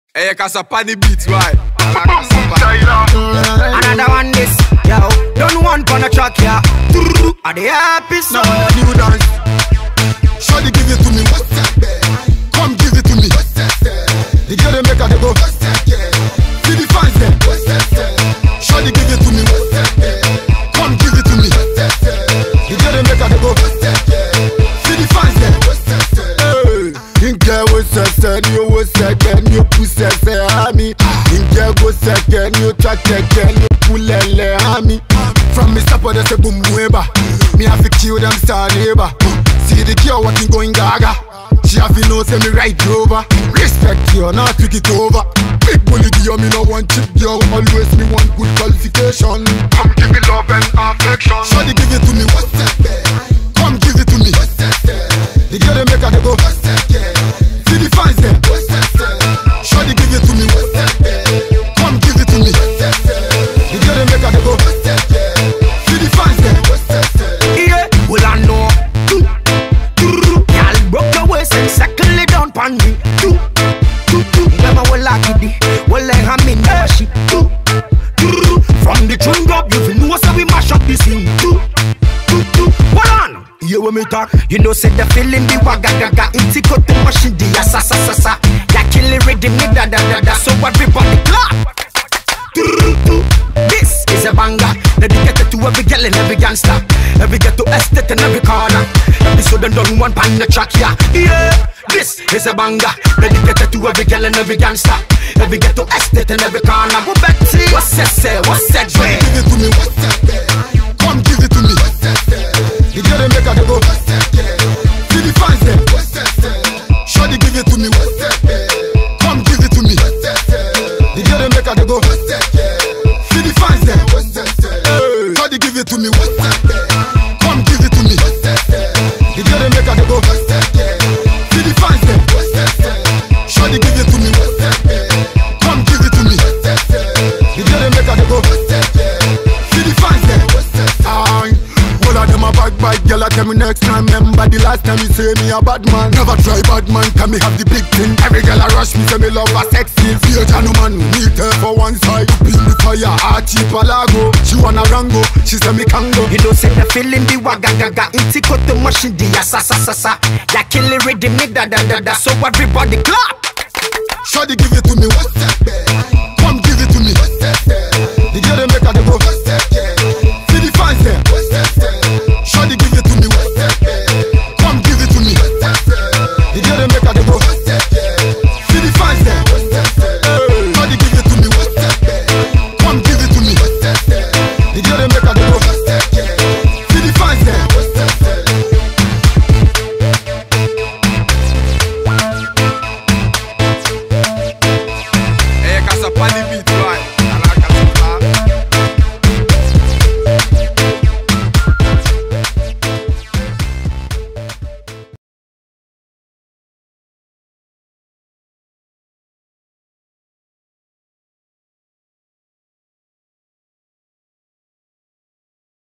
Hey, Kasapani beats, why? Another one this, yo. Don't want on the track, yeah. Are they happy? Now a new dance. Shawty give it to me. What's that? Come give it to me. What's that? The girl they make her they go. What's that? See the fans them. What's that? Shawty give it to me. What's that? Come give it to me. What's that? The girl they make her they go. What's that? See the fans them. What's that? Inge wo sese ni owo seke ni oku sese ami. Inge wo seke ni o tra keke ni oku lele ami. From me stop they say boom weba. Me have to kill them star neighbor. See the girl walking going gaga. She have to know say me right over. Respect you, not pick it over. Big bully girl, me no want cheap girl. Always me want good qualification. Come give me love and affection. Shawty give it to me, what's that? Come give it to me, what's that? The girl they make her they go, what's that? See the fans them, what's that? Shawty give it to me, what's that? Come give it to me, what's that? The girl they make her they go, what's that? See the fans them, what's that? Yeah, well I know. Y'all broke your waist and settle it down pon me. Never will like it, well I am in the shit. From the tune up, you know so we mash up this thing. Hold on, you when me talk, you know say the feeling the waga gaga. Inti go to machine the sa sa sa sa. Ya kill it rhythm me da da da da. So everybody clap. This is a banger, dedicated to every girl and every gangster, every ghetto estate and every corner. Episode and done one pan the track, yeah. This is a banger, dedicated to every girl and every gangster, every ghetto estate and every corner. Go back to what's that say, what's that way? Give it to me, what's that? Come give it to me, what's that? The girl they make her they go, what's that? See the fans them, what's that? Shawty give it to me, what's that? Come give it to me, what's that? The girl they make her they go, what's that? See the fans them, what's that? Shawty give it to me, what's that? Come give it to me, what's that? The girl they make her they go, what's that? See the fans them, what's that? Shawty give it to me, what's that? Come give it to me, what's that? The girl they make her they go, what's that? See the fans them, what's that? All of them a bad girl. I tell me next time. Remember the last time you say me a bad man. Never try bad man, can me have the big thing. Every girl a rush me, say me love a sex scene. Fear gentleman, meet her for one side. Up in the fire, Archie Palago. She wanna rango, she say me can go. You know say the feeling the waga gaga. Inti go to machine the sa sa sa sa. Ya kill it rhythm me da da da da. So everybody clap. Shawty give it to me, what's that?